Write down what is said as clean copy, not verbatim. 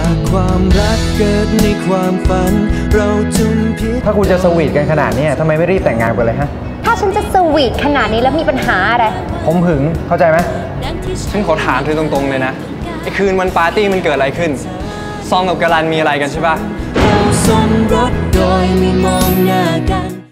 ความรักเกิดในความฝันเราจุมพิษถ้าคุณจะสวีทกันขนาดนี้ทำไมไม่รีบแต่งงานกันเลยฮะถ้าฉันจะสวีทขนาดนี้แล้วมีปัญหาอะไรผมหึงเข้าใจไหมฉันขอถามเธอตรงๆเลยนะไอ้คืนวันปาร์ตี้มันเกิดอะไรขึ้นซองกับกาลันมีอะไรกันใช่ปะเราสมรสโดยไม่มองหน้ากัน